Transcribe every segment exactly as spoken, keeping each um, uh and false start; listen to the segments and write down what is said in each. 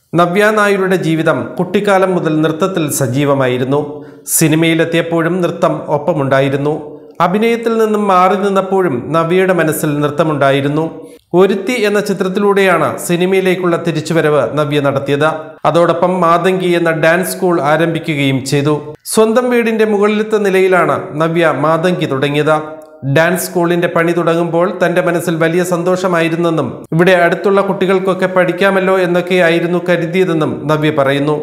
നവ്യ നായരുടെ ജീവിതം കുട്ടിക്കാലം മുതൽ നൃത്തത്തിൽ സജീവമായിരുന്നു. സിനിമയിലെത്തിയപ്പോഴും നൃത്തം ഒപ്പമുണ്ടായിരുന്നു. അഭിനയത്തിൽ നിന്നും മാറി നിന്നപ്പോഴും നവ്യയുടെ മനസ്സിൽ നൃത്തമുണ്ടായിരുന്നു. ഒരുത്തി എന്ന ചിത്രത്തിലൂടെയാണ് സിനിമയിലേക്കുള്ള തിരിച്ചുവരവ് നവ്യ നടത്തിയത്. അതോടൊപ്പം മാതങ്കി എന്ന ഡാൻസ് സ്കൂൾ ആരംഭിക്കുകയും ചെയ്തു. സ്വന്തം വീടിന്റെ മുകളിലത്തെ നിലയിലാണ് നവ്യ മാതങ്കി തുടങ്ങിയത്. ഡാൻസ് സ്കൂളിന്റെ പണി തുടങ്ങുമ്പോൾ തന്റെ മനസ്സിൽ വലിയ സന്തോഷമായിരുന്നെന്നും ഇവിടെ അടുത്തുള്ള കുട്ടികൾക്കൊക്കെ പഠിക്കാമല്ലോ എന്നൊക്കെയായിരുന്നു കരുതിയതെന്നും നവ്യ പറയുന്നു.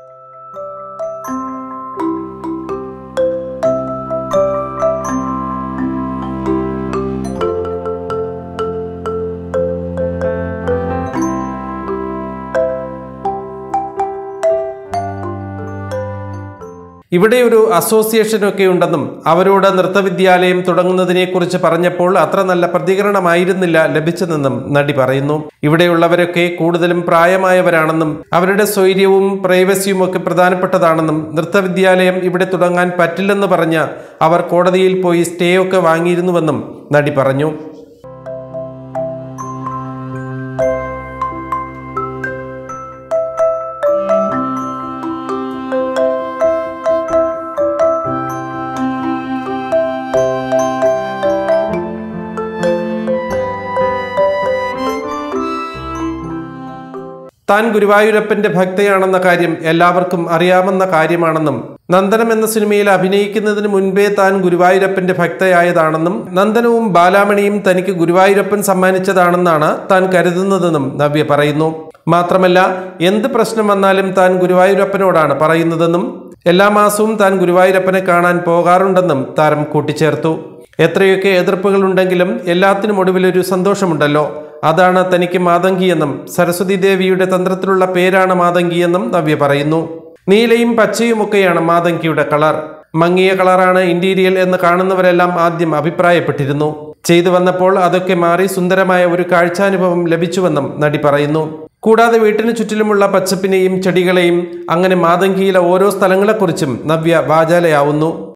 ഇവിടെ ഒരു അസോസിയേഷനൊക്കെ ഉണ്ടെന്നും അവരോട് നൃത്തവിദ്യാലയം തുടങ്ങുന്നതിനെക്കുറിച്ച് പറഞ്ഞപ്പോൾ അത്ര നല്ല പ്രതികരണമായിരുന്നില്ല ലഭിച്ചതെന്നും നടി പറയുന്നു. ഇവിടെയുള്ളവരൊക്കെ കൂടുതലും പ്രായമായവരാണെന്നും അവരുടെ സ്വൈര്യവും പ്രൈവസിയും ഒക്കെ പ്രധാനപ്പെട്ടതാണെന്നും നൃത്തവിദ്യാലയം ഇവിടെ തുടങ്ങാൻ പറ്റില്ലെന്ന് പറഞ്ഞ് അവർ കോടതിയിൽ പോയി സ്റ്റേ ഒക്കെ വാങ്ങിയിരുന്നുവെന്നും നടി പറഞ്ഞു. താൻ ഗുരുവായൂരപ്പന്റെ ഭക്തയാണെന്ന കാര്യം എല്ലാവർക്കും അറിയാവുന്ന കാര്യമാണെന്നും നന്ദനം എന്ന സിനിമയിൽ അഭിനയിക്കുന്നതിന് മുൻപേ താൻ ഗുരുവായൂരപ്പന്റെ ഭക്തയായതാണെന്നും നന്ദനവും ബാലാമണിയും തനിക്ക് ഗുരുവായൂരപ്പൻ സമ്മാനിച്ചതാണെന്നാണ് താൻ കരുതുന്നതെന്നും നവ്യ പറയുന്നു. മാത്രമല്ല, എന്ത് പ്രശ്നം വന്നാലും താൻ ഗുരുവായൂരപ്പനോടാണ് പറയുന്നതെന്നും എല്ലാ മാസവും താൻ ഗുരുവായൂരപ്പനെ കാണാൻ പോകാറുണ്ടെന്നും താരം കൂട്ടിച്ചേർത്തു. എത്രയൊക്കെ എതിർപ്പുകൾ ഉണ്ടെങ്കിലും എല്ലാത്തിനും ഒടുവിലൊരു സന്തോഷമുണ്ടല്ലോ, അതാണ് തനിക്ക് മാതങ്കി എന്നും സരസ്വതി ദേവിയുടെ തന്ത്രത്തിലുള്ള പേരാണ് മാതങ്കി എന്നും നവ്യ പറയുന്നു. നീലയും പച്ചയുമൊക്കെയാണ് മാതങ്കിയുടെ കളർ. മങ്ങിയ കളറാണ് ഇന്റീരിയൽ എന്ന് കാണുന്നവരെല്ലാം ആദ്യം അഭിപ്രായപ്പെട്ടിരുന്നു. ചെയ്തു വന്നപ്പോൾ അതൊക്കെ മാറി സുന്ദരമായ ഒരു കാഴ്ചാനുഭവം ലഭിച്ചുവെന്നും നടി പറയുന്നു. കൂടാതെ വീട്ടിന് ചുറ്റിലുമുള്ള പച്ചപ്പിനെയും ചെടികളെയും അങ്ങനെ മാതങ്കിയിലെ ഓരോ സ്ഥലങ്ങളെക്കുറിച്ചും നവ്യ വാചാലയാവുന്നു.